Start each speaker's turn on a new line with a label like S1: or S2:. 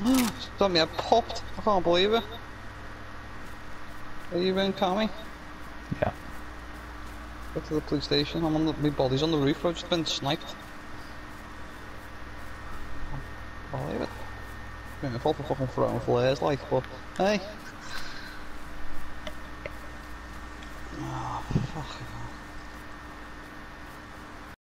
S1: Got me, I popped. I can't believe it. Are you in, Kami?
S2: Yeah.
S1: Go to the police station. I'm on the, my body's on the roof. I've just been sniped. I can't believe it. I thought for fucking throwing flares, like, but hey. Oh, fucking hell.